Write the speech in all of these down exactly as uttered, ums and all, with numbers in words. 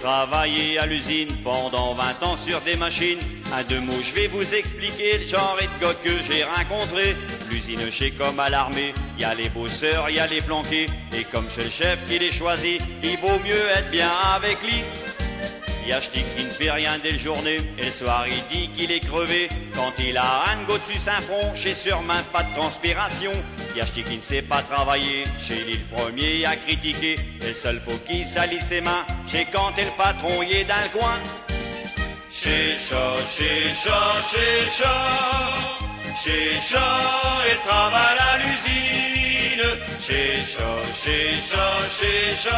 travaillé à l'usine pendant vingt ans sur des machines. Un deux mots, je vais vous expliquer le genre et de gars que j'ai rencontré. L'usine chez comme à l'armée, y a les bosseurs, y a les planqués. Et comme chez le chef qui les choisit, il vaut mieux être bien avec lui. Y'a Ch'ti qui ne fait rien dès le journée, et le soir il dit qu'il est crevé. Quand il a un go dessus un front, chez sur main pas de transpiration. Y'a Ch'ti qui ne sait pas travailler, chez lui le premier à critiquer. Et le seul faut qu'il salisse ses mains, chez quand est le patron y est dans le coin. Chez Cha, chez Cha, chez Cha, chez Cha, elle travaille à l'usine. Chez Cha, chez Cha, chez Cha,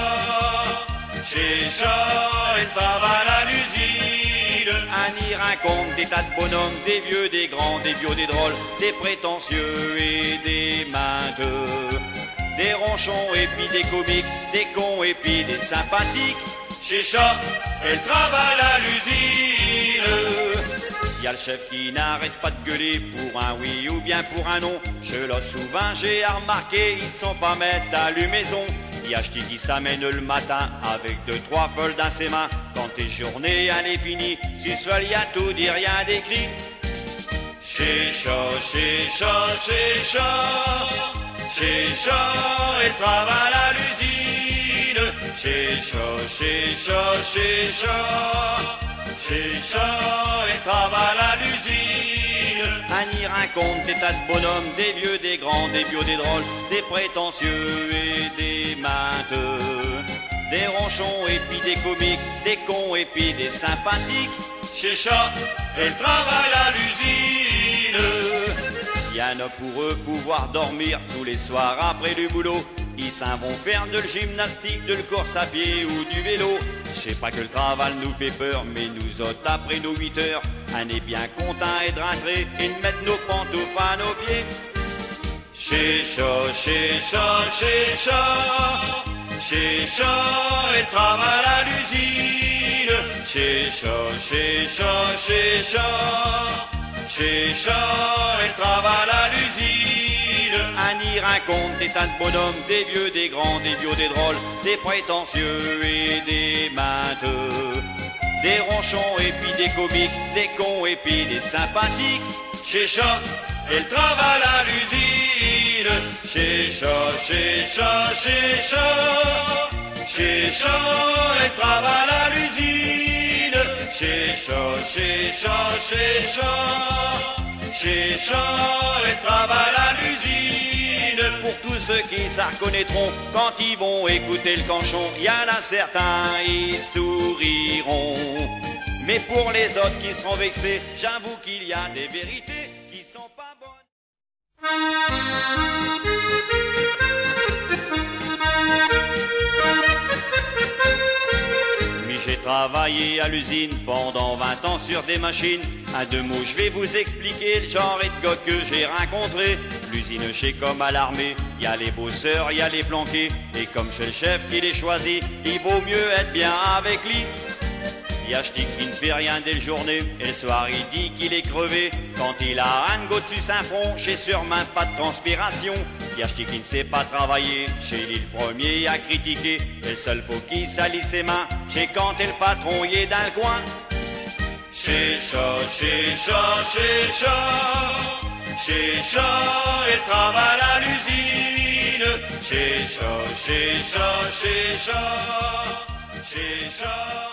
chez Cha, elle travaille à l'usine. Annie raconte des tas de bonhommes, des vieux, des grands, des vieux, des drôles, des prétentieux et des mainteux, des ronchons et puis des comiques, des cons et puis des sympathiques. Chez Cha, elle travaille à l'usine. Y'a le chef qui n'arrête pas de gueuler pour un oui ou bien pour un non. Je l'ai souvent, j'ai remarqué, ils sont pas mettre à l'humaison. Y'a Ch'ti qui s'amène le matin avec deux, trois folles dans ses mains. Quand tes journées, elle est finie, si seul y'a tout dit rien d'écrit. Chez Cha, chez Cha, chez Cha, chez Cha, elle travaille à l'usine. Chez Cha, chez Cha, chez Cha, chez Cha, elle travaille à l'usine. Annie raconte des tas de bonhommes, des vieux, des grands, des vieux, des drôles, des prétentieux et des mainteux, des ronchons et puis des comiques, des cons et puis des sympathiques. Chez Cha, elle travaille à l'usine. Y'en a pour eux pouvoir dormir tous les soirs après le boulot. Ils s'en vont faire de le gymnastique, de le course à pied ou du vélo. Je sais pas que le travail nous fait peur, mais nous autres après nos huit heures, on est bien content et de rentrer et de mettre nos pantoufles à nos pieds. Chez Cha, chez Cha, chez Cha, chez Cha, elle travaille à l'usine. Chez Cha, chez Cha, chez Cha, chez Cha, elle travaille à l'usine. Annie raconte des tas de bonhommes, des vieux, des grands, des vieux, des drôles, des prétentieux et des mainteux, des ronchons et puis des comiques, des cons et puis des sympathiques. Chez Cha, elle travaille à l'usine. Chez Cha, chez Cha, chez Cha, chez Cha, elle travaille à l'usine. Chez Cha, chez Cha, chez Cha, chez Cha, elle travaille à l'usine. Pour tous ceux qui s'en reconnaîtront quand ils vont écouter le canchon, y en a certains, ils souriront. Mais pour les autres qui seront vexés, j'avoue qu'il y a des vérités qui sont pas bonnes. J'ai travaillé à l'usine pendant vingt ans sur des machines. Un deux mots, je vais vous expliquer le genre et de gars que j'ai rencontré. L'usine chez comme à l'armée, y a les bosseurs, y a les planqués. Et comme chez le chef qui les choisit, il vaut mieux être bien avec lui. Y'a Ch'ti qui ne fait rien dès le journée, et le soir il dit qu'il est crevé. Quand il a un go dessus un front, chez sur main pas de transpiration. Y'a Ch'ti qui ne sait pas travailler, chez lui le premier à critiquer. Et le seul faut qu'il salisse ses mains, chez quand est le patron y est dans le coin. Chez Cha, chez Cha, chez Cha, chez Cha, elle travaille à l'usine. Chez Cha, chez Cha, chez Cha, chez Cha.